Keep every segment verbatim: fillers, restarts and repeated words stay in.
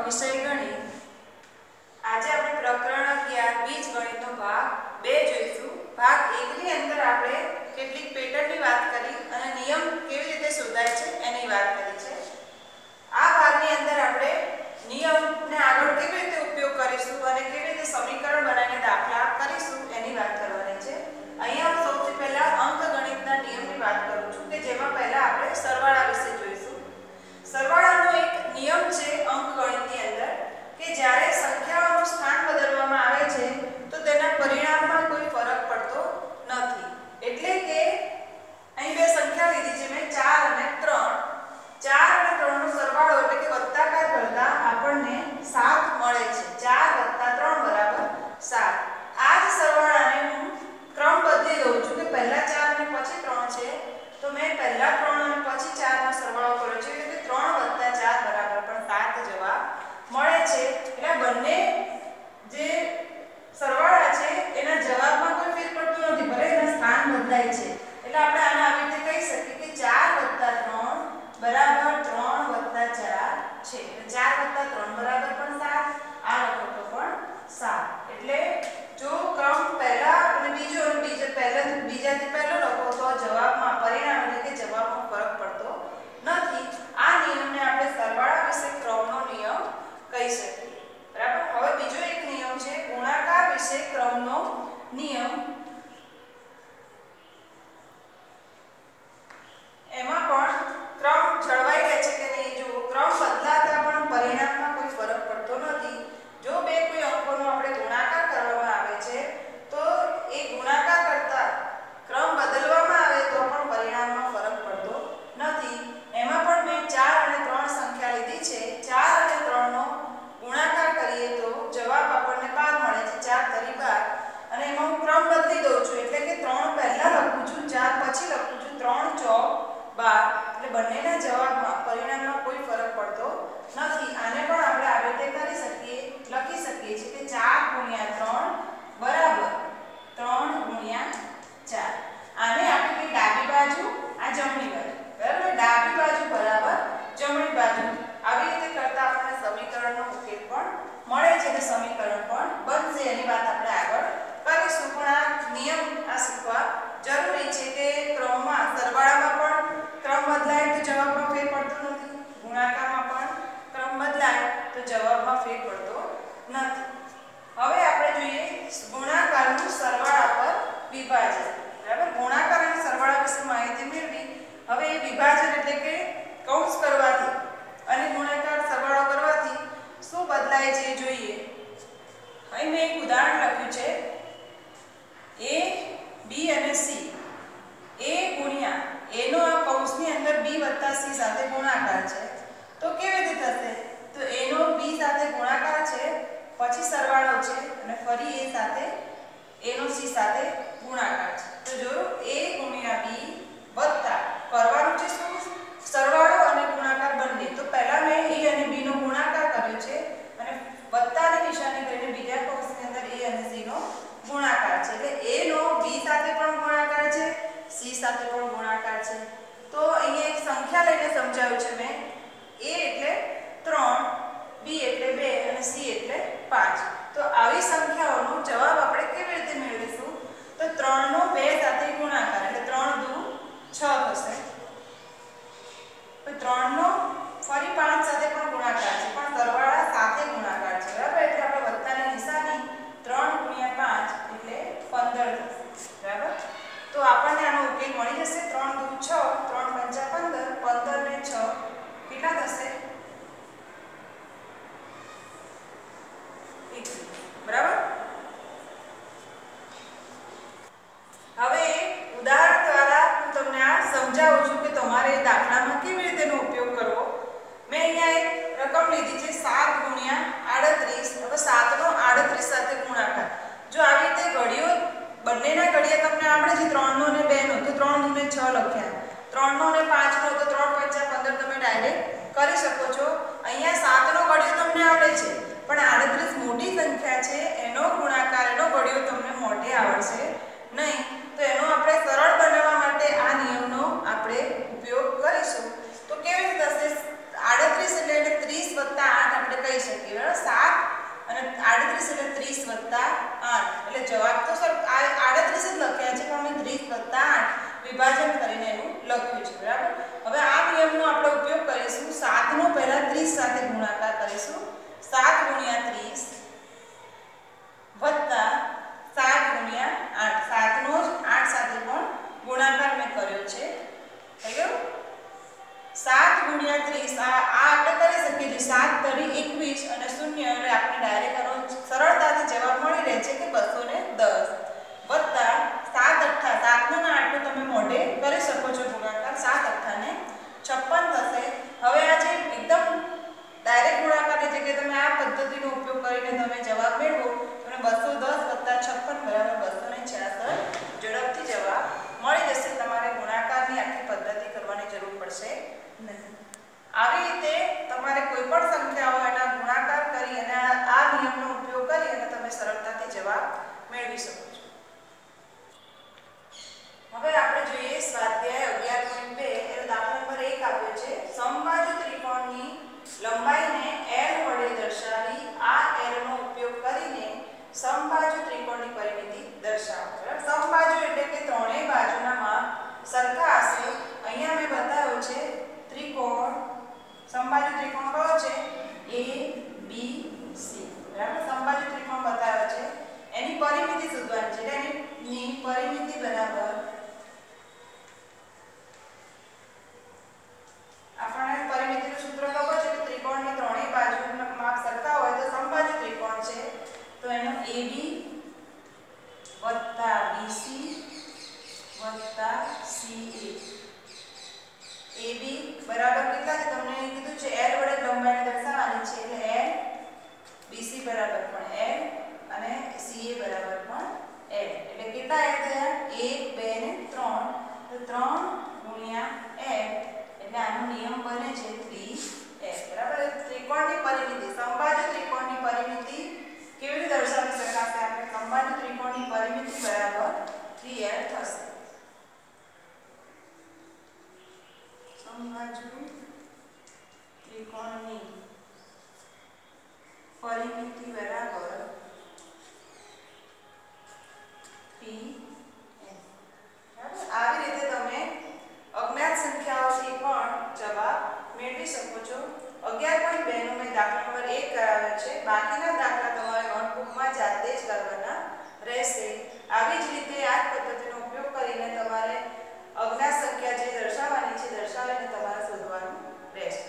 વિષય ગણિત. આજે આપણે પ્રકરણ અગિયાર બીજગણિતનો ભાગ બે જોઈશું. ભાગ એક ની અંદર આપણે કેટલીક પેટર્નની વાત કરી અને નિયમ કેવી રીતે શોધાય છે એની વાત કરી છે. આ ભાગની અંદર આપણે નિયમને આગળ કેવી રીતે ઉપયોગ કરીશું અને કેવી રીતે સમીકરણ બનાવીને દાખલા કરીશું એની વાત કરવાની છે. અહીંયા હું સૌથી પહેલા અંકગણિતના નિયમની વાત કરું છું કે જેમાં પહેલા આપણે સરવાળા વિશે જોઈશું. સરવાળાનો એક નિયમ છે અંકગણિતની અંદર કે જ્યારે સંખ્યાઓનું સ્થાન બદલવામાં આવે છે તો તેના પરિણામમાં કોઈ ફરક પડતો નથી. એટલે કે અહીં બે સંખ્યા લીધી છે મેં ચાર અને ત્રણ. ચાર અને ત્રણ નો સરવાળો એટલે કે વત્તાકાર કરતા આપણને સાત મળે છે. ચાર વત્તા ત્રણ બરાબર સાત. આ જ સરવાળાને હું ક્રમ બદલી દઉં છું કે પહેલા ચાર અને પછી ત્રણ છે તો મેં પહેલા ત્રણ અને પછી ચાર નો સરવાળો કર્યો છે એટલે ત્રણ વત્તા ચાર બરાબર પણ સાત જવાબ મળે છે. એટલે બંને જે સરવાળા છે એના જવાબમાં કોઈ ફેર પડતો નથી, ભલે એના સ્થાન બદલાય છે. એટલે આપણે આને આવી રીતે કહી શકીએ કે ચાર વત્તા ત્રણ બરાબર ત્રણ વત્તા ચાર છે. એટલે ચાર વત્તા ત્રણ બરાબર પણ સાત, આ લખો તો પણ સાત. એટલે જો ક્રમ પહેલા અને બીજો અને બીજો પહેલા બીજાથી પહેલો લખો તો જવાબમાં પરિણામ એટલે કે જવાબમાં ફરક પડતો નથી. આ નિયમને આપણે સરવાળા વિશે ક્રમનો નિયમ કહી શકીએ. બરાબર. હવે બીજો એક નિયમ છે ગુણાકાર વિશે ક્રમનો નિયમ. એમાં પણ ક્રમ જળવાઈ રહે છે કે નહીં. જો ક્રમ બદલાતા પણ પરિણામમાં કોઈ ફરક પડતો નથી. જો બે કોઈ અંકોનો આપણે ગુણાકાર કરવામાં આવે છે તો એ ગુણાકાર કરતા ક્રમ બદલવામાં આવે તો પણ પરિણામમાં ફરક પડતો નથી. એમાં પણ મેં ચાર અને ત્રણ સંખ્યા લીધી છે. ચાર અને ત્રણ નો ગુણાકાર કરીએ તો જવાબ આપણને બાર મળે છે. ચાર તરી બાર. અને એમાં હું ક્રમ બદલી દઉં છું એટલે કે ત્રણ પહેલા લખું છું, ચાર પછી લખું છું. ત્રણ ચોક બાર. એટલે બંનેના જવાબમાં પરિણામમાં કોઈ ફરક પડતો નથી. આને પણ આપણે આવી રીતે કરી શકીએ, લખી શકીએ છીએ કે ચાર ગુણ્યા ત્રણ બરાબર ત્રણ ગુણ્યા ચાર. આને આપણે ડાબી બાજુ, આ જમણી બાજુ. બરાબર. ડાબી બાજુ બરાબર જમણી બાજુ. આવી રીતે કરતા આપણને સમીકરણનો ઉકેલ પણ મળે છે અને સમીકરણ પણ બનશે. એની વાત આપણે આગળ કરીશું. પણ આ નિયમ આ શીખવા જરૂરી છે કે ક્રમમાં સરવાળામાં પણ ક્રમ બદલાય તો જવાબમાં ફેર પડતો નથી, ગુણાકારમાં પણ ક્રમ બદલાય તો જવાબમાં ફેર પડતો નથી. હવે આપણે જોઈએ ગુણાકારનું સરવાળા પર વિભાજન. બરાબર. ગુણાકાર અને સરવાળા વિશે માહિતી મેળવી. હવે એ વિભાજન એટલે કે કૌંસ કરવાથી અને ગુણાકાર સરવાળો કરવાથી શું બદલાય છે જોઈએ. અહીં મેં એક ઉદાહરણ લખ્યું છે a b અને c. a ગુણ્યા a નો આ કૌંસની અંદર b વત્તા c સાથે ગુણાકાર છે તો કેવી રીતે થશે? તો a નો b સાથે ગુણાકાર છે, પછી સરવાળો છે અને ફરી a સાથે a નો c સાથે ગુણાકાર છે. તો જો a ગુણ્યા b વત્તા કરવાનું છે શું? સરવાળો અને ગુણાકાર બંને. તો પહેલા મેં a અને b નો ગુણાકાર કર્યો છે અને વત્તાની નિશાની કરીને બીજા કૌંસની અંદર a અને c નો ગુણાકાર છે. એટલે a નો b સાથે પણ ગુણાકાર છે, c સાથે પણ ગુણાકાર છે. તો અહીંયા એક સંખ્યા લઈને સમજાવ્યું છે મેં. a એટલે ત્રણ, b એટલે બે અને c એટલે પાંચ. તો આવી સંખ્યાઓનો જવાબ આપણે કેવી રીતે મેળવીશું? તો ત્રણ નો બે સાથે ગુણાકાર એટલે ત્રણ દુ છ થશે. તો ત્રણ નો ફરી પાંચ સાથે પણ ગુણાકાર છે પણ સરવાળા સાથે ગુણાકાર છે. બરાબર. એટલે આપણે વત્તાની નિશાની ત્રણ ગુણ્યા પાંચ એટલે પંદર થશે. બરાબર. તો આપણને આનો ઉકેલ મળી જશે. ત્રણ દુ છ, ત્રણ પંચા પંદર, પંદર ને છ કેટલા થશે? એકવીસ. બરાબર. હવે ઉદાહરણ દ્વારા હું તમને આ સમજાવું છું કે તમારે દાખલામાં કેવી રીતે એનો ઉપયોગ કરવો. મેં અહીંયા એક રકમ લીધી છે સાત ગુણ્યા આડત્રીસ. હવે સાત નો આડત્રીસ સાથે ગુણાકાર. જો આવી રીતે ઘડીઓ બંનેના ઘડિયા તમને આવડે છે ત્રણ નો અને બે નો તો ત્રણ દુ ને છ લખ્યા. ત્રણ નો અને પાંચ નો તો ત્રણ પંચા પંદર તમે ડાયરેક્ટ કરી શકો છો. અહીંયા સાત નો ઘડિયો તમને આવડે છે પણ આડત્રીસ મોટી સંખ્યા છે એનો ગુણાકાર એનો ઘડિયો તમને મોઢે આવડશે નહીં. તો એનો આપણે સરળ બનાવવા માટે આ નિયમનો આપણે ઉપયોગ કરીશું. તો કેવી રીતે થશે? આડત્રીસ એટલે ત્રીસ વત્તા આઠ આપણે કહી શકીએ. ત્રીસ સાથે ગુણાકાર કરીશું. સાત ગુણ્યા ત્રીસ વત્તા સાત ગુણ્યા આઠ. સાત નો જ આઠ સાથે પણ ગુણાકાર મેં કર્યો છે. થઈ ગયું. સાત ગુણ્યા ત્રીસ આ આ આપણે કરી શકીએ છીએ. સાત તરી એકવીસ અને શૂન્ય એટલે આપણે ડાયરેક્ટ આનો સરળતાથી જવાબ મળી રહે છે કે બસો દસ વત્તા સાત અઠ્ઠા. સાત નો ને આઠ નો તમે મોઢે કરી શકો છો ગુણાકાર. સાત અઠ્ઠા ને છપ્પન થશે. હવે આ જે એકદમ ડાયરેક્ટ ગુણાકારની જગ્યાએ તમે આ પદ્ધતિનો ઉપયોગ કરીને તમે જવાબ મેળવો તો બસો દસ વત્તા છપ્પન બરાબર બસો છ્યાસઠ. ઝડપથી જવાબ મળી જશે. તમારે ગુણાકારની આખી પદ્ધતિ કરવાની જરૂર પડશે નહીં. આવી રીતે તમારે કોઈ પણ સંખ્યાઓ એના ગુણાકાર કરી અને આ નિયમનો ઉપયોગ કરી અને તમે સરળતાથી જવાબ મેળવી શકો છો. હવે આપણે જોઈએ સ્વાધ્યાય અગિયાર પોઈન્ટ બે. એનો દાખલા નંબર એક આપ્યો છે. સમબાજુ ત્રિકોણની લંબાઈને L વડે દર્શાવી આ L નો ઉપયોગ કરીને સમબાજુ ત્રિકોણની પરિમિતિ દર્શાવો. સમબાજુ એટલે કે ત્રણેય બાજુના માપ સરખા હશે. અહીંયા મેં બતાવ્યો છે ત્રિકોણ. સમબાજુ ત્રિકોણ કયો છે? A B C. બરાબર. સમબાજુ ત્રિકોણ બતાવ્યો છે. એની પરિમિતિ શોધવાની છે. એટલે એની પરિમિતિ બરાબર આપણને પરિમિતિનું સૂત્ર ખબર છે કે ત્રિકોણની ત્રણેય બાજુના માપ સરખા હોય તો સમબાજુ ત્રિકોણ છે. તો એનો A B વત્તા B C વત્તા C A. A B બરાબર કેટલા છે? તમને કીધું છે L વડે લંબાઈને દર્શાવવાની છે. એટલે L. B C બરાબર પણ L અને C A બરાબર પણ L. એટલે કેટલા L થયા? એક બે ને ત્રણ. તો ત્રણ ગુણ્યા L એટલે આનો નિયમ બને છે ત્રણ L. બરાબર. ત્રિકોણની પરિમિતિ, સમબાજુ ત્રિકોણની પરિમિતિ કેવી રીતે દર્શાવી શકાશે? આપણે સમબાજુ ત્રિકોણની પરિમિતિ બરાબર ત્રણ L થશે. સમબાજુ ત્રિકોણની પરિમિતિ બરાબર ત્રણ L. આવી રીતે તમે અજ્ઞાત સંખ્યાઓથી પણ જવાબ મેળવી શકો છો. અગિયાર પોઈન્ટ બે નો મેં દાખલા નંબર એક કરાવ્યો છે. બાકીના દાખલા તમારે નોટબુકમાં જાતે જ કરવાના રહેશે. આવી જ રીતે આ જ પદ્ધતિનો ઉપયોગ કરીને તમારે અજ્ઞાત સંખ્યા જે દર્શાવવાની છે દર્શાવીને તમારે શોધવાનું રહેશે.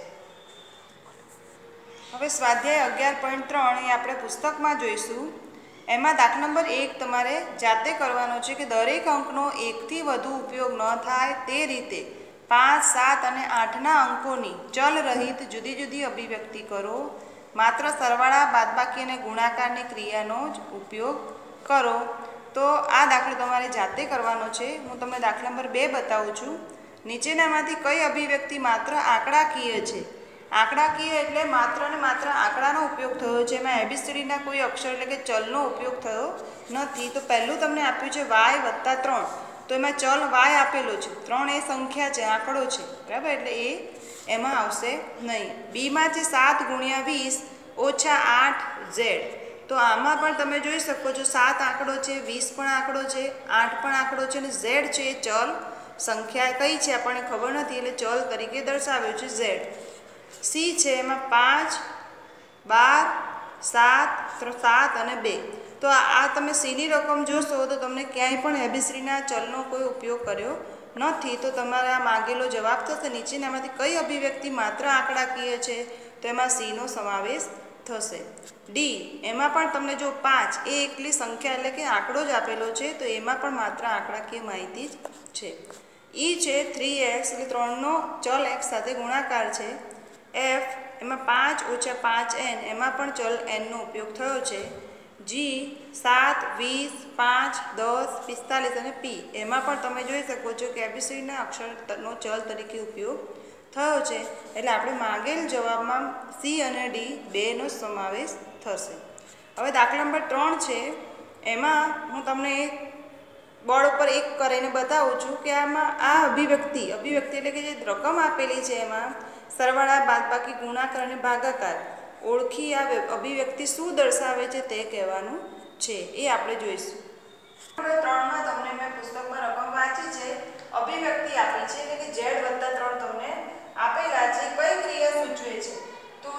હવે સ્વાધ્યાય અગિયાર પોઈન્ટ ત્રણ એ આપણે પુસ્તકમાં જોઈશું. એમાં દાખલા નંબર એક તમારે જાતે કરવાનો છે કે દરેક અંકનો એકથી વધુ ઉપયોગ ન થાય તે રીતે પાંચ સાત અને આઠના અંકોની ચલ રહિત જુદી જુદી અભિવ્યક્તિ કરો. માત્ર સરવાળા બાદબાકી અને ગુણાકારની ક્રિયાનો જ ઉપયોગ કરો. તો આ દાખલો તમારે જાતે કરવાનો છે. હું તમને દાખલા નંબર બે બતાવું છું. નીચેનામાંથી કઈ અભિવ્યક્તિ માત્ર આંકડાકીય છે? આંકડાકીય એટલે માત્ર ને માત્ર આંકડાનો ઉપયોગ થયો છે. એમાં એબીસીડીના કોઈ અક્ષર એટલે કે ચલનો ઉપયોગ થયો નથી. તો પહેલું તમને આપ્યું છે વાય વત્તા ત્રણ. તો એમાં ચલ વાય આપેલો છે. ત્રણ એ સંખ્યા છે, આંકડો છે. બરાબર. એટલે એ એમાં આવશે નહીં. બીમાં છે સાત ગુણ્યા વીસ ઓછા આઠ ઝેડ. તો આમાં પણ તમે જોઈ શકો છો સાત આંકડો છે, વીસ પણ આંકડો છે, આઠ પણ આંકડો છે અને ઝેડ છે એ ચલ સંખ્યા કઈ છે આપણને ખબર નથી એટલે ચલ તરીકે દર્શાવ્યું છે ઝેડ. સી છે એમાં પાંચ, બાર, સાત, સાત અને બે. તો આ તમે સીની રકમ જોશો તો તમને ક્યાંય પણ એબીસીડીના ચલનો કોઈ ઉપયોગ કર્યો નથી. તો તમારે આ માંગેલો જવાબ થશે નીચેનામાંથી કઈ અભિવ્યક્તિ માત્ર આંકડાકીય છે? તો એમાં સીનો સમાવેશ થશે. ડી એમાં પણ તમને જો પાંચ એ એકલી સંખ્યા એટલે કે આંકડો જ આપેલો છે તો એમાં પણ માત્ર આંકડાકીય માહિતી જ છે. ઈ છે થ્રી એક્સ એટલે ત્રણનો ચલ એક્સ સાથે ગુણાકાર છે. એફ એમાં પાંચ ઓછા પાંચ એન એમાં પણ ચલ એનનો ઉપયોગ થયો છે. જી સાત, વીસ, પાંચ, દસ, પિસ્તાલીસ અને પી એમાં પણ તમે જોઈ શકો છો કે એબીસીડીના અક્ષરનો ચલ તરીકે ઉપયોગ થયો છે. એટલે આપણે માંગેલ જવાબમાં સી અને ડી બેનો સમાવેશ થશે. હવે દાખલા નંબર ત્રણ છે. એમાં હું તમને બોર્ડ ઉપર એક કરીને બતાવું છું કે આમાં આ અભિવ્યક્તિ અભિવ્યક્તિ એટલે કે જે રકમ આપેલી છે એમાં સરવાળા બાદબાકી ગુણાકાર અને ભાગાકાર ઓળખી આ અભિવ્યક્તિ શું દર્શાવે છે તે કહેવાનું છે. એ આપણે જોઈશું. ત્રણમાં તમને મેં પુસ્તકમાં રકમ વાંચી છે. અભિવ્યક્તિ આપી છે એટલે કે ઝેડ વત્તા ત્રણ તમને આપેલા છે. કઈ ક્રિયા સૂચવે છે? તો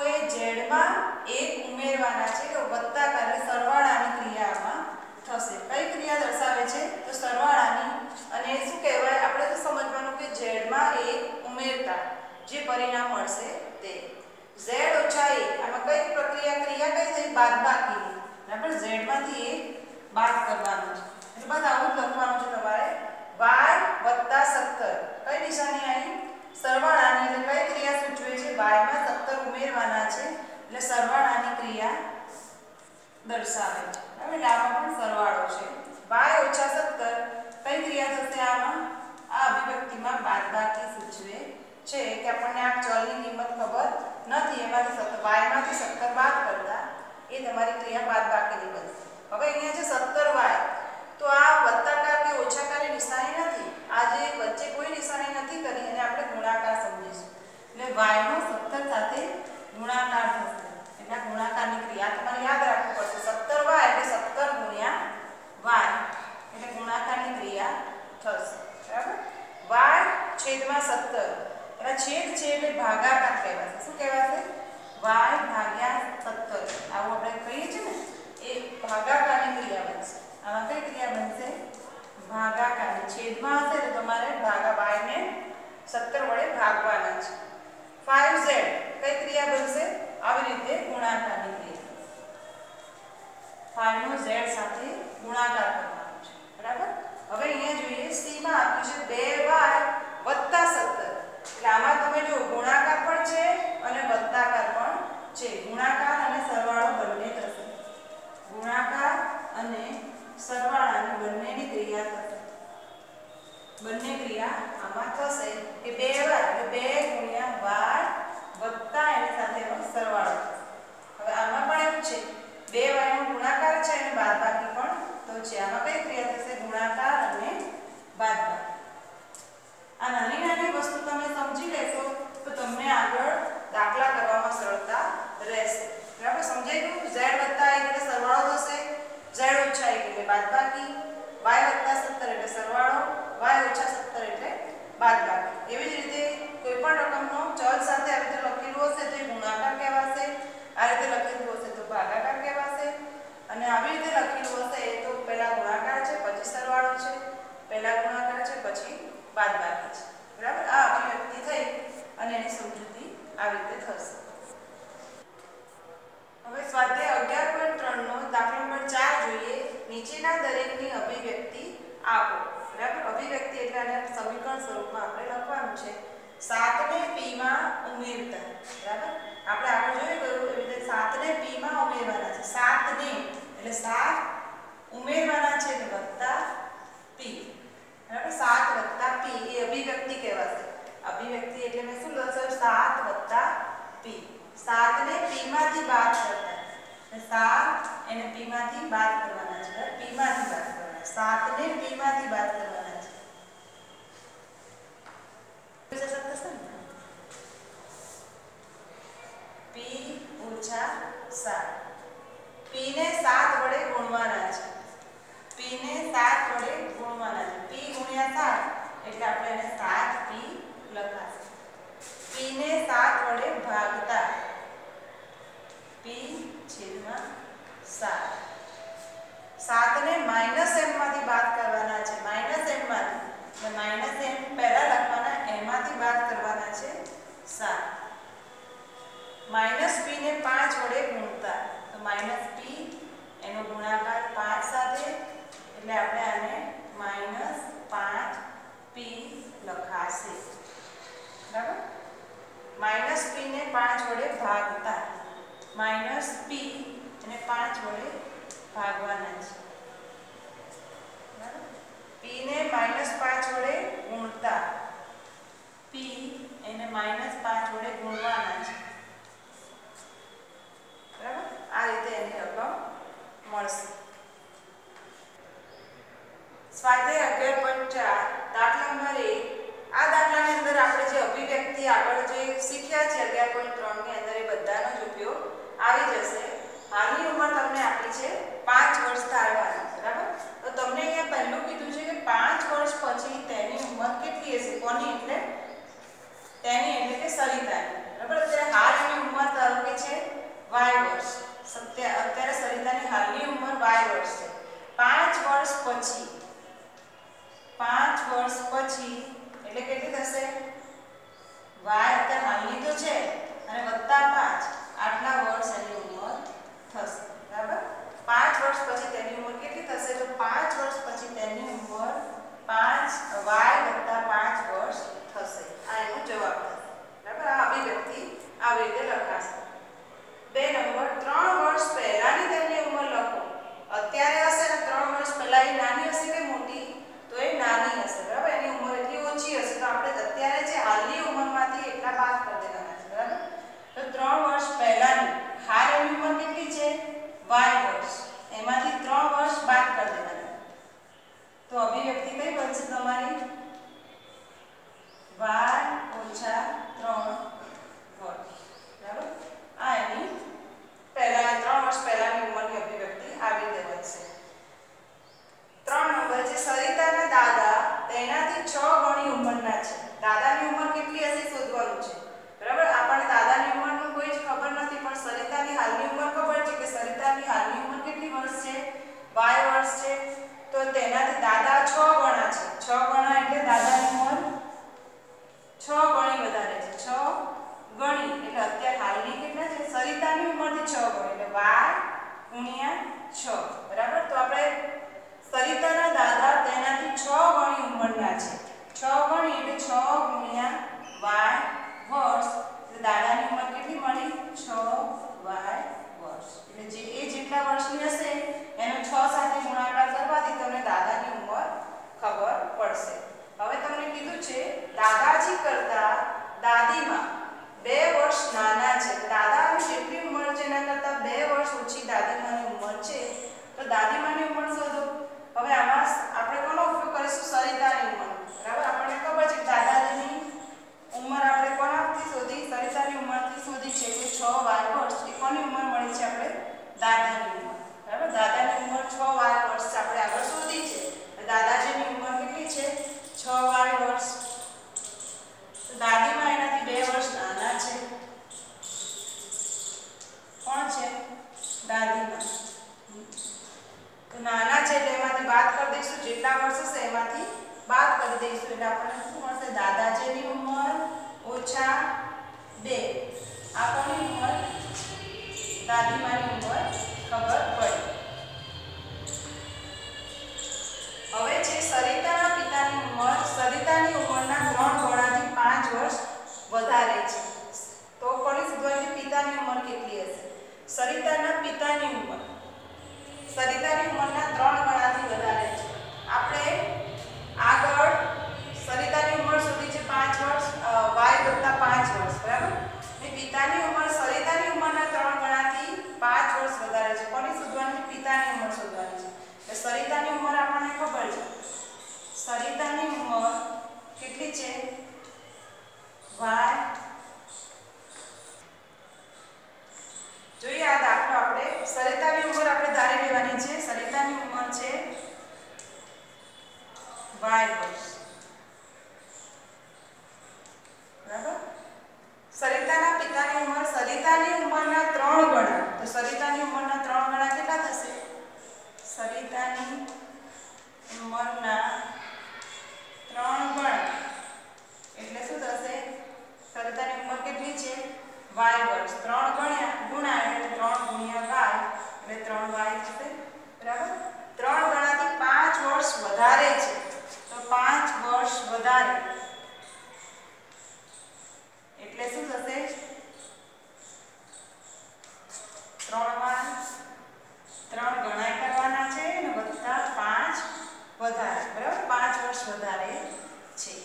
માં એક ઉમેરવાના છે કે વત્તાકાર એટલે સરવાળાની ક્રિયામાં થશે. કઈ ક્રિયા દર્શાવે છે? તો સરવાળાની. અને શું કહેવાય? આપણે તો સમજવાનું કે z માં એક ઉમેરતા જે પરિણામ મળશે તે. z ઓછા એક આમાં કઈ પ્રક્રિયા ક્રિયા કઈ થઈ? બાદબાકીની. બરાબર, z માંથી એક બાદ કરવાનું છે. એટલે બસ આવું જ લખવાનું છે તમારે. y વત્તા સત્તર કઈ નિશાની આવી? સરવાળાની. એટલે કઈ ક્રિયા સૂચવે છે? y માં સત્તર ઉમેરવાના છે એટલે સરવાળાની ક્રિયા દર્શાવે છે. એટલે આમાં પણ સરવાળો છે. y ઓછા સત્તર કઈ ક્રિયા થશે આમાં? આ અભિવ્યક્તિમાં બાદબાકી સૂચવે છે કે આપણને આ ચલની કિંમત ખબર નથી, એમાંથી સત્તર y માંથી સત્તર બાદ કરતા એ તમારી ક્રિયા બાદબાકીની બનશે. હવે અહીંયા છે સત્તર y, તો આ વત્તાકાર કે ઓછાકારની નિશાની નથી. આ જે વચ્ચે કોઈ નિશાની નથી કરી અને આપણે ગુણાકાર સમજીશું. એટલે y નો સત્તર સાથે ગુણાકાર થશે. એટલે ગુણાકારની ક્રિયા તમારે યાદ રાખવું પડશે. સત્તર y એટલે સત્તર ગુણ્યા y એટલે ગુણાકારની ક્રિયા થશે. બરાબર, y છેદમાં સત્તર એટલે છેદ છે એટલે ભાગાકાર કહેવાશે. શું કહેવાશે? y ભાગ્યા સત્તર. આવું આપણે કહીએ છીએ ને, એ ભાગાકારની ક્રિયા બનશે. આમાં કઈ ક્રિયા બનશે? ભાગાકારની. છેદમાં હશે તો તમારે ભાગા y ને સત્તર વડે ભાગવાના છે. પાંચ ઝેડ કઈ ક્રિયા બનશે? આવી રીતે ગુણાકારની ક્રિયા. પાંચ નો z સાથે ગુણાકાર કરવાનો છે. બરાબર, હવે અહીંયા જોઈએ c માં આપ્યું છે બે y વત્તા સત્તર. એટલે આમાં તમે જો ગુણાકાર પણ છે અને વત્તાકાર પણ છે. ગુણાકાર અને સરવાળો બંને થશે. ગુણાકાર અને સરવાળાની બંનેની ક્રિયા થશે. બંને ક્રિયા આમાં થશે કે બે y એટલે બે ગુણ્યા y વત્તા એની સાથેનો સરવાળો. હવે આમાં પણ એવું છે બે y નો ગુણાકાર છે અને બાદબાકી પણ તો છે. આમાં કઈ ક્રિયા થશે? ગુણાકાર અને બાદબાકી. આ નાની નાની વસ્તુ તમે સમજી લેશો તો તમને આગળ દાખલા કરવામાં સરળતા રહેશે. બરાબર, સમજાઈ ગયું? z વત્તા એક એટલે સરવાળો થશે, z ઓછા એક એટલે બાદબાકી, y વત્તા સત્તર એટલે સરવાળો, y ઓછા સત્તર એટલે બાદબાકી. એવી જ રીતે કોઈ પણ રકમનો ચલ સાથે આ રીતે લખેલું હશે તો એ ગુણાકાર કહેવાશે, આ રીતે લખેલું હશે તો ભાગાકાર કહેવાશે, અને આવી રીતે લખેલું હશે તો પહેલા ગુણાકાર છે પછી સરવાળો છે, પહેલા ગુણાકાર છે પછી બાદબાકી છે. બરાબર, આ અભિવ્યક્તિ થઈ અને એની સમજૂતી આવી રીતે થશે. હવે સ્વાધ્યાય અગિયાર પોઈન્ટ ત્રણ નો દાખલા નંબર ચાર જોઈએ. નીચેના દરેકની અભિવ્યક્તિ આપો. બરાબર, અભિવ્યક્તિ એટલે આને સમીકરણ સ્વરૂપમાં આપણે લખવાનું છે. સાત ને p માં ઉમેરતા. બરાબર, આપણે આગળ જોઈ ગયું એવી રીતે સાત ને p માં ઉમેરવાના છે. સાત ને એટલે સાત ઉમેરવાના છે એટલે વત્તા p. બરાબર, સાત વત્તા p એ અભિવ્યક્તિ કહેવાશે. અભિવ્યક્તિ એટલે મેં શું લખ્યું? સાત વત્તા p. સાત ને p માંથી બાદ કરતા. સાત એને p માંથી બાદ કરવાના છે. p માંથી બાદ કરવાના. સાત ને p માંથી બાદ કરવાના છે. p ઓછા સાત. p ને સાત વડે ગુણવાના છે. p ને સાત વડે ગુણવાના છે. p ગુણ્યા સાત એટલે આપણે એને સાત p લખાશે. p ને સાત વડે ભાગતા. p છેદમાં સાત. સાત ને માઈનસ m માંથી બાદ કરવાના છે. માઈનસ m માંથી એટલે માઈનસ m પહેલા લખવાના, એમાંથી બાદ કરવાના છે સાત. માઈનસ p ને પાંચ વડે ગુણતા. તો માઈનસ p એનો ગુણાકાર પાંચ સાથે એટલે આપણે આને માઈનસ પાંચ p લખાશે. બરાબર, માઈનસ p ને પાંચ વડે ભાગતા. માઈનસ p અને પાંચ વડે ભાગવાના છે. બરાબર, p ને માઈનસ પાંચ વડે ગુણતા. p એને માઈનસ પાંચ વડે ગુણવાના છે. બરાબર, આ રીતે એની રકમ મળશે. સ્વાધ્યાય અગિયાર પોઈન્ટ ચાર દાખલા નંબર એક. આ દાખલાની અંદર આપણે જે અભિવ્યક્તિ આગળ જે શીખ્યા છે અગિયાર પોઈન્ટ ત્રણ ની અંદર એ બધાનો જ ઉપયોગ આવી જશે. હાલની ઉંમર તમને આપી છે પાંચ વર્ષ ધારવાની. બરાબર, તો તમને અહીંયા પહેલું કીધું છે કે પાંચ વર્ષ પછી તેની ઉંમર કેટલી હશે? કોની? એટલે તેની એટલે કે સરિતાની. બરાબર, અત્યારે ઉંમરથી છ ગણો એટલે વાય ગુણ્યા છ બરાબર. તો આપણે સરિતાના દાદા તેનાથી છ ગણી ઉંમરના છે. છ ગણી એટલે છ ગુણ્યા વાય વર્ષ એટલે દાદાની ઉંમર કેટલી મળી? છ વાય વર્ષ. એટલે જે એ જેટલા વર્ષની હશે એનો છ સાથે ગુણાકાર કરવાથી તમને દાદાની ઉંમર ખબર પડશે. હવે તમને કીધું છે દાદાજી કરતા દાદીમાં બે વર્ષ નાના છે. દાદાની જેટલી ઉંમર છે એના કરતા બે વર્ષ ઓછી દાદીમાની ઉંમર છે. તો દાદીમાની ઉંમર શોધો. હવે આમાં આપણે કોનો ઉપયોગ કરીશું? સરિતાની ઉંમર. બરાબર. આપણને ખબર છે કે દાદાજીની ઉંમર આપણે કોનાથી શોધી? સરિતાની ઉંમરથી શોધી છે કે છ વાય વર્ષ. એ કોની ઉંમર મળી છે આપણે? દાદાની ઉંમર. બરાબર. દાદાની ઉંમર છ વાય વર્ષ આપણે આગળ શોધી છે. દાદાજીની ઉંમર કેટલી છે? છ વાય વર્ષ. તો દાદીમાં એનાથી બે વર્ષ નાના છે. કોણ છે? દાદીમાં. તો નાના છે એટલે એમાંથી બાદ કરી દઈશું. જેટલા વર્ષ હશે એમાંથી બાદ કરી દઈશું એટલે આપણને શું મળશે? દાદાજીની ઉંમર ઓછા બે. આ કોની ઉંમર? દાદીમાની ઉંમર ખબર પડી. હવે છે સરિતાના પિતાની ઉંમર. સરિતાની ઉંમરના ત્રણ ગણાથી પાંચ વર્ષ વધારે છે. તો કોની શોધવાની? પિતાની ઉંમર કેટલી હશે? સરિતાના પિતાની ઉંમર સરિતાની ઉંમરના ત્રણ ગણાથી વધારે છે. આપણે આગળ સરિતાની ઉંમર શોધી છે પાંચ વર્ષ વાય વત્તા પાંચ વર્ષ બરાબર. ને પિતાની ઉંમર સરિતાની ઉંમરના ત્રણ ગણાથી પાંચ વર્ષ વધારે છે. કોની શોધવાની? પિતાની ઉંમર શોધવાની છે. એટલે સરિતાની ઉંમર આપણને ખબર છે. સરિતાની ઉંમર કેટલી છે? વાય. જોઈએ આ દાખલો આપણે સરિતાની ઉંમર આપણે ધારી લેવાની છે. સરિતાની ઉંમર છે વાય વર્ષ બરાબર. સરિતાના પિતાની ઉંમર સરિતાની ઉંમરના ત્રણ ગણા. તો સરિતાની ઉંમરના ત્રણ ગણા કેટલા થશે? સરિતાની ઉંમરના ત્રણ ગણા એટલે શું થશે? સરિતાની ઉંમર કેટલી છે? વાય વર્ષ. ત્રણ ગણ્યા ગુણા એટલે ત્રણ ગુણ્યા વાય એટલે ત્રણ વાય થશે બરાબર. ત્રણ ગણાથી પાંચ વર્ષ વધારે છે. તો પાંચ વર્ષ વધારે એટલે શું થશે? ત્રણ વાય. ત્રણ ગણાય કરવાના છે અને વત્તા પાંચ વધારે બરાબર. પાંચ વર્ષ વધારે છે.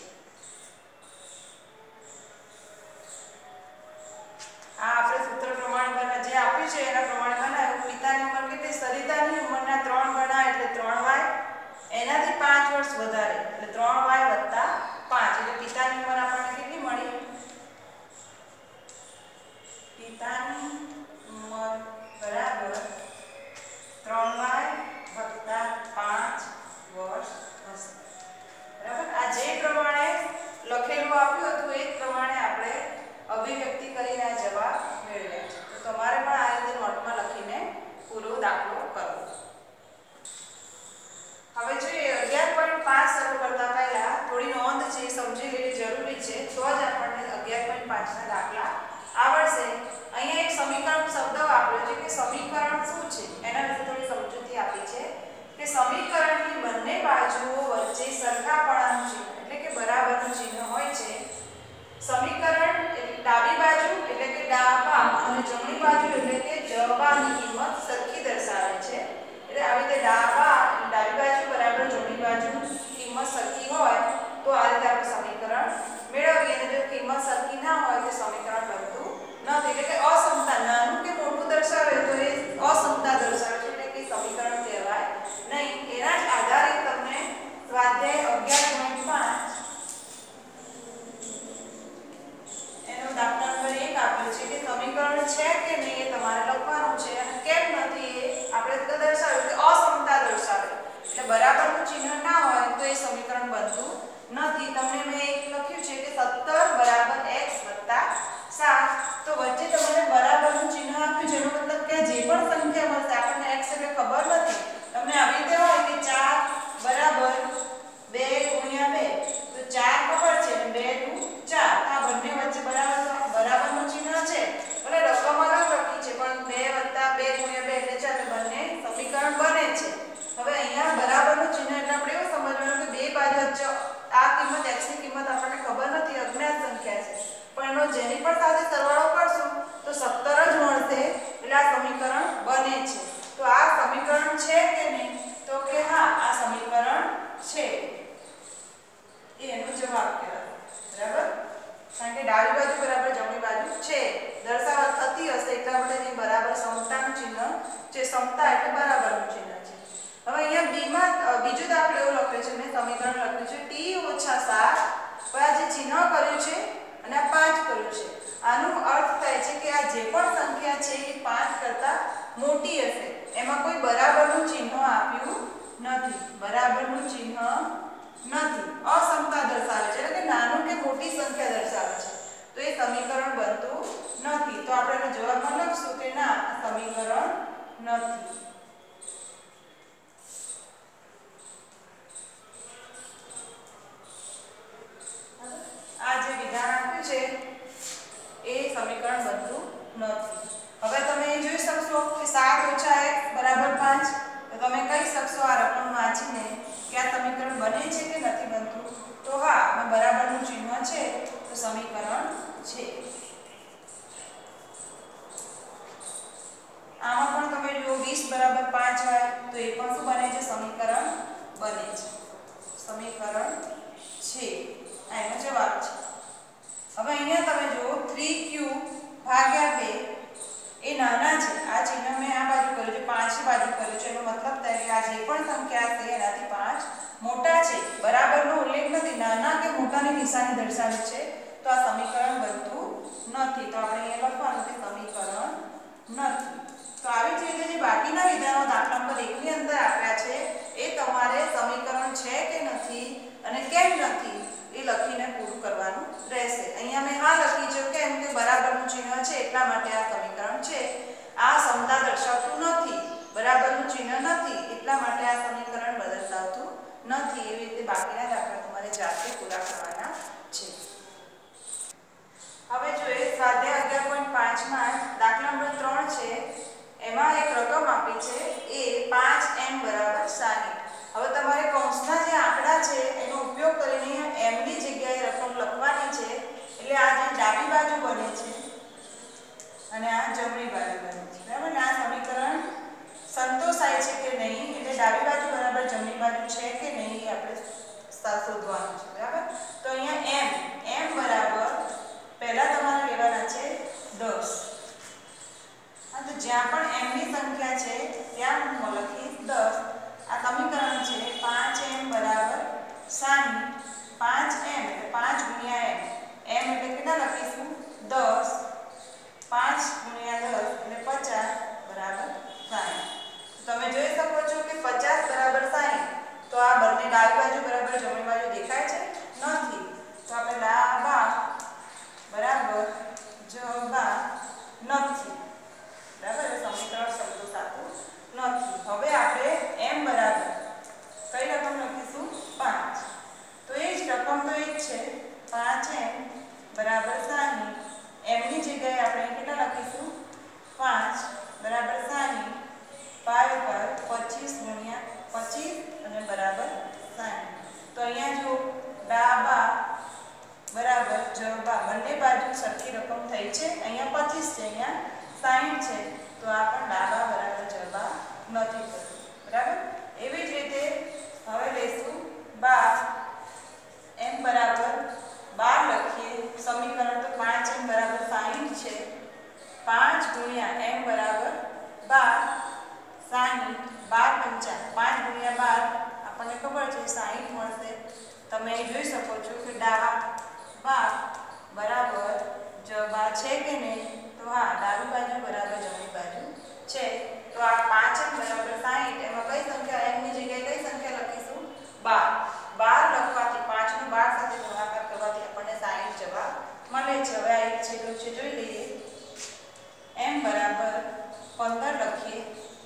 આ આપણે સૂત્ર પ્રમાણે બના જે આપ્યું છે એના પ્રમાણે બનાવ્યું. પિતાની ઉંમર કેટલી? સરિતાની ઉંમરના ત્રણ ગણા એટલે ત્રણ વાય. એનાથી પાંચ વર્ષ વધારે એટલે ત્રણ વાય વત્તા પાંચ એટલે પિતાની ઉંમર આપણને કેટલી મળી? પિતાની ઉંમર બરાબર ત્રણ વાય વત્તા પાંચ વર્ષ હશે બરાબર. આ જે પ્રમાણે લખેલું આપ્યું હતું એ જ પ્રમાણે આપણે અભિવ્યક્તિ કરીને આ જવાબ મેળવ્યા છે. તો તમારે પણ આ રીતે નોટમાં લખીને પૂરો દાખલો કરવો. હવે જોઈએ અગિયાર પોઈન્ટ પાંચ શરૂ કરતા પહેલા થોડી નોંધ છે સમજી લેવી જરૂરી છે. તો જ આપણને અગિયાર પોઈન્ટ પાંચ ના દાખલા આવડશે. અહીંયા એક સમીકરણ શબ્દ વાપર્યો છે કે સમીકરણ શું છે એના વિશે થોડી સમજૂતી આપી છે કે સમીકરણની બંને બાજુઓ વચ્ચે સરખાપણાનું ચિહ્ન એટલે કે બરાબરનું ચિહ્ન હોય છે. સમીકરણ ડાબી બાજુ એટલે કે ડાબા અને જમણી બાજુ એટલે કે જબાની કિંમત સરખી દર્શાવે છે. એટલે આવી રીતે ડાબા ડાબી બાજુ બરાબર જમણી બાજુ કિંમત સરખી હોય તો આ રીતે આપણે સમીકરણ મેળવીએ. અને જો કિંમત સરખી ના હોય તો સમીકરણ બનતું નથી. એટલે કે અસમતા નાનું કે મોટું દર્શાવે તો એ અસમતા દર્શાવે છે એટલે કે સમીકરણ કહેવાય નહીં. એના જ આધારે તમને સ્વાધ્યાય અગિયાર પોઈન્ટ પાંચ એનો દાખલા નંબર એક આપ્યો છે કે સમીકરણ છે કે નહીં એ તમારે લખવાનું છે. અને કેમ નથી એ આપણે દર્શાવ્યું કે અસમતા દર્શાવે એટલે બરાબરનું ચિહ્ન ના હોય તો એ સમીકરણ બનતું નથી. તમને મેં એક લખ્યું છે કે સત્તર બરાબર x વત્તા સાત. તો વચ્ચે તમને બરાબરનું ચિહ્ન આપ્યું જેનો મતલબ કે જે પણ સંખ્યા મળશે આપણને x એટલે ખબર નથી. તમને આવી રીતે હોય કે ચાર બરાબર બે ગુણ્યા બે તો ચાર ખબર છે અને બે દુ ચાર. આ બંને વચ્ચે બરાબર બરાબરનું ચિહ્ન છે. ભલે રકમ અલગ લખી છે પણ બે વત્તા એટલે બરાબરનું ચિહ્ન છે. હવે અહીંયા બી માં બીજો દાખલો એવો લખ્યો છે, મેં સમીકરણ લખ્યું છે ટી ઓછા સાત, પર આ જે ચિહ્ન કર્યું છે અને આ પાંચ કર્યું છે, આનો અર્થ થાય છે કે આ જે પણ સંખ્યા છે એ પાંચ કરતા મોટી હશે. એમાં કોઈ બરાબરનું ચિહ્ન આપ્યું નથી, બરાબરનું ચિહ્ન નથી, અસમતા દર્શાવે છે, એટલે કે નાનું કે મોટી સંખ્યા દર્શાવે છે. તો એ સમીકરણ બનતું નથી. તો આપણે એનો જવાબમાં લખશું કે ના, આ સમીકરણ નથી. આ જે વિધાન આપ્યું છે એ સમીકરણ બનતું નથી. હવે તમે એ જોઈ શકશો કે સાત ઓછા એક બરાબર પાંચ. તો તમે કહી શકશો આ રકમ વાંચીને કે આ સમીકરણ બને છે કે નથી બનતું. તો હા, આમાં બરાબરનું ચિહ્ન છે તો સમીકરણ છે. આમાં પણ તમે જો વીસ બરાબર પાંચ હોય તો એ પણ શું બને છે? સમીકરણ બને છે, સમીકરણ છે. આ એનો જવાબ છે. હવે અહીંયા તમે જો થ્રી ક્યુ ભાગ્યા બે એ નાના છે. આ ચિહ્ન મેં આ બાજુ કર્યું છે, પાંચની બાજુ કર્યું છે, એનો મતલબ થાય કે આ જે પણ સંખ્યા છે એનાથી પાંચ મોટા છે. બરાબરનો ઉલ્લેખ નથી, નાના કે મોટાની નિશાની દર્શાવે છે. તો આ સમીકરણ બનતું નથી. તો આપણે અહીંયા લખવાનું કે સમીકરણ નથી. તો આવી જ રીતે જે બાકીના વિધાનો દાખલા નંબર એક ની અંદર આપ્યા છે એ તમારે સમીકરણ છે કે નથી અને કેમ નથી એ લખીને પૂરું કરવાનું રહેશે. અહીંયા મેં હા લખી છે કેમ કે બરાબરનું ચિહ્ન છે એટલા માટે આ સમીકરણ છે. આ સમતા દર્શાવતું નથી, બરાબરનું ચિહ્ન નથી એટલા માટે આ સમીકરણ દર્શાવતું નથી. એવી રીતે બાકીના દાખલા તમારે જાતે પૂરા કરવાના છે. હવે જોઈએ સ્વાધ્યાય અગિયાર પોઈન્ટ પાંચ માં દાખલા નંબર ત્રણ છે. એમાં એક રકમ આપી છે એ પાંચ એમ બરાબર સાહીઠ. હવે તમારે કૌંસના જે આંકડા છે એનો ઉપયોગ કરીને m ની જગ્યાએ રકમ લખવાની છે. એટલે આ જે ડાબી બાજુ બને છે અને આ જમણી બાજુ બને છે, બરાબર ને? આ સમીકરણ સંતોષાય છે કે નહીં, એટલે ડાબી બાજુ બરાબર જમણી બાજુ છે કે નહીં એ આપણે શોધવાનું છે, બરાબર? તો અહીંયા m m બરાબર પહેલા તમારે લેવાના છે દસ. હા, તો જ્યાં પણ m ની સંખ્યા છે ત્યાં હું લખીશ દસ. આ સમીકરણ છે પાંચ એમ બરાબર સાહીઠ. પાંચ એમ એટલે પાંચ ગુણ્યા m. m એટલે કેટલા લખીશું? દસ. પાંચ ગુણ્યા દસ એટલે પચાસ બરાબર સાહીઠ. તમે જોઈ શકો છો કે પચાસ બરાબર સાહીઠ. તો આ બંને ડાબી બાજુ બરાબર જમણી બાજુ દેખાય છે? નથી. તો આપણે ડાબા બરાબર જમણા નથી, બરાબર? સમીકરણ સંતોષાતું નથી. હવે આપણે m બરાબર કઈ રકમ લખીશું? પાંચ. તો એ જ રકમ તો એ જ છે, પાંચ એમ બરાબર સાહીઠ. m ની જગ્યાએ આપણે કેટલા લખીશું? પાંચ બરાબર સાહીઠ. પાય પર પચીસ ગુણ્યા પચીસ અને બરાબર સાહીઠ. તો અહીંયા જો ડાબા બરાબર જમણા બંને બાજુ સરખી રકમ થઈ છે. અહીંયા પચીસ છે, અહીંયા સાહીઠ છે. તો આ પણ ડાબા બરાબર જમણા નથી થતું, બરાબર? એવી જ રીતે હવે લેશું બાર. m બરાબર બાર લખીએ. સમીકરણ તો પાંચ એમ બરાબર સાહીઠ છે. પાંચ ગુણ્યા m બરાબર બાર સાહીઠ. બાર પંચા પાંચ ગુણ્યા બાર આપણને ખબર છે સાહીઠ મળશે. તમે જોઈ શકો છો કે ડાબા બાર બરાબર જમણા છે કે નહીં? તો હા, ડાબી બાજુ બરાબર જમણી બાજુ છે. તો આ પાંચ એમ બરાબર સાહીઠ. એમાં કઈ સંખ્યા m ની જગ્યાએ કઈ સંખ્યા લખીશું? બાર. બાર લખવાથી પાંચ નો બાર સાથે ગુણાકાર કરવાથી આપણને સાહીઠ જવાબ મળે છે. હવે આ એક છેલ્લું છે, જોઈ લઈએ. m બરાબર પંદર લખીએ.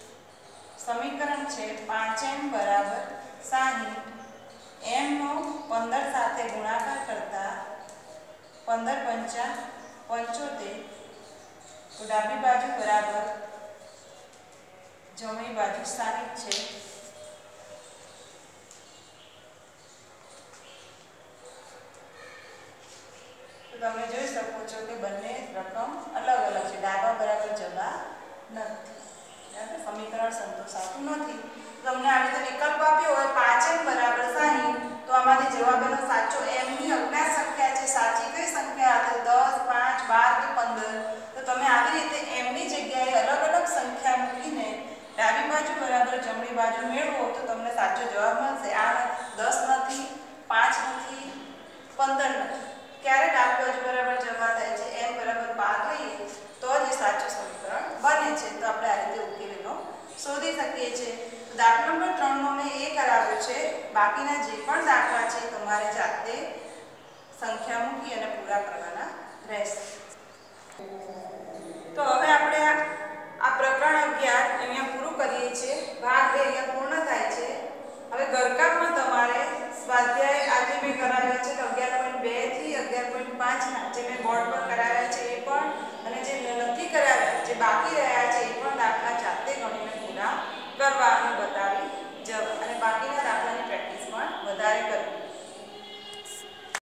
સમીકરણ છે પાંચ એમ બરાબર સાહીઠ. m નો પંદર સાથે ગુણાકાર કરતા પંદર પંચા પંચોતેર. તો ડાબી બાજુ બરાબર જમણી બાજુ સાહીઠ છે. તો તમે જોઈ શકો છો કે બંને રકમ અલગ અલગ છે, ડાબા બરાબર જમણા નથી, બરાબર? સમીકરણ સંતોષાતું નથી. તમને આ રીતે વિકલ્પ આપ્યો હોય પાંચ એમ બરાબર સાહીઠ, તો આમાંથી જવાબ એનો સાચો m ની અજ્ઞાત સંખ્યા છે. સાચી કઈ સંખ્યા આવે? દસ, પાંચ, બાર કે પંદર. તો તમે આવી રીતે m ની જગ્યાએ અલગ અલગ સંખ્યા મૂકીને ડાબી સાચો જવાબ મળશે. આ દસ નથી, પાંચ નથી, પંદર નથી. ક્યારે ડાબી બાજુ બરાબર જમા થાય છે? m બરાબર બાર લઈએ તો જ એ સાચું સમીકરણ બને છે. તો આપણે આ રીતે ઉકેલીનો શોધી શકીએ છીએ. દાખલા નંબર ત્રણ નો મેં એ કરાવ્યો છે. બાકીના જે પણ દાખલા છે તમારે જાતે સંખ્યા મૂકી અને પૂરા કરવાના રહેશે. તો હવે આપણે આ